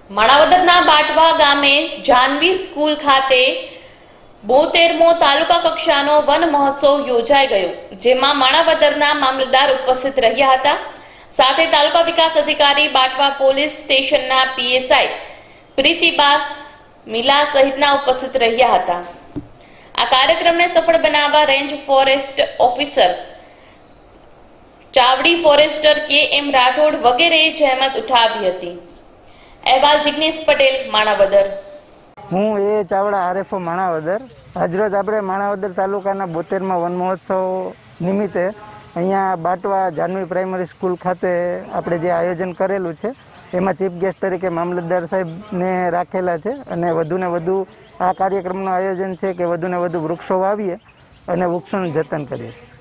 માણાવદરના બાટવા ગામે જાનવી સ્કૂલ ખાતે 72મો તાલુકા કક્ષાનો વન મહોત્સવ યોજાઈ ગયો, જેમાં માણાવદરના મામલતદાર ઉપસ્થિત રહ્યા હતા. સાથે તાલુકા વિકાસ અધિકારી, બાટવા પોલીસ સ્ટેશનના પીએસઆઈ પ્રીતિબા મિલા સહિતના ઉપસ્થિત રહ્યા હતા. આ કાર્યક્રમને સફળ બનાવવા range forest officer, Chavdi forester K M. Rathod વગેરેએ જહેમત ઉઠાવી હતી. અહેવાલ જિગ્નેશ પટેલ, માણાવદર. હું એ ચાવડા આરએફઓ માણાવદર. આજરોજ આપણે માણાવદર તાલુકાના 72મા વન મહોત્સવ નિમિત્તે અહીંયા બાટવા જાનવી પ્રાઇમરી સ્કૂલ ખાતે આપણે જે આયોજન કરેલું છે એમાં ચીફ ગેસ્ટ તરીકે મામલતદાર સાહેબને રાખેલા છે અને વધુને વધુ આ કાર્યક્રમનું આયોજન છે કે વધુને વધુ વૃક્ષો વાવીએ અને વૃક્ષોનું જતન કરીએ.